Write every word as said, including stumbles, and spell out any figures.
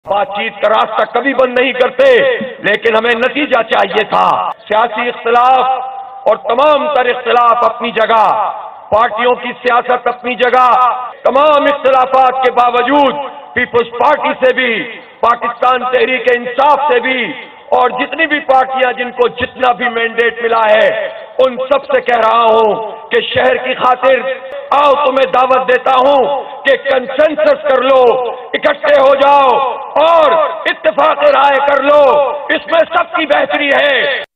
बातचीत का रास्ता कभी बंद नहीं करते, लेकिन हमें नतीजा चाहिए था। सियासी इख्तिलाफ और तमाम तर इख्तिलाफ अपनी जगह, पार्टियों की सियासत अपनी जगह, तमाम इख्तिलाफात के बावजूद पीपुल्स पार्टी से भी, पाकिस्तान तहरीक इंसाफ से भी और जितनी भी पार्टियां जिनको जितना भी मैंडेट मिला है, उन सब से कह रहा हूं कि शहर की खातिर आओ, तुम्हें दावत देता हूं कि कंसेंसस कर लो, इकट्ठे हो जाओ और इत्तेफाक राय कर लो। इसमें सबकी बेहतरी है।